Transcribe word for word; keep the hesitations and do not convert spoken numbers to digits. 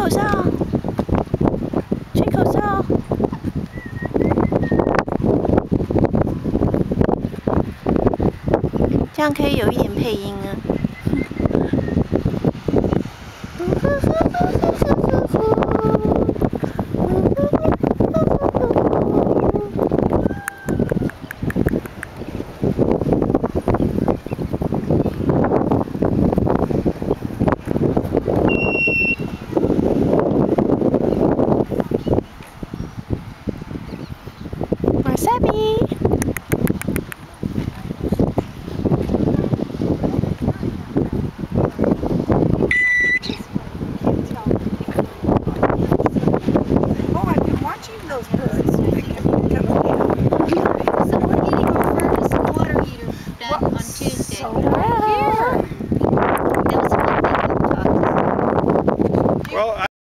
口哨，吹口哨。这样可以有一点配音啊。Wasabi. Those birds. So we're eating our first water heater done on Tuesday. So Right here. That was a good thing we talked. Well, I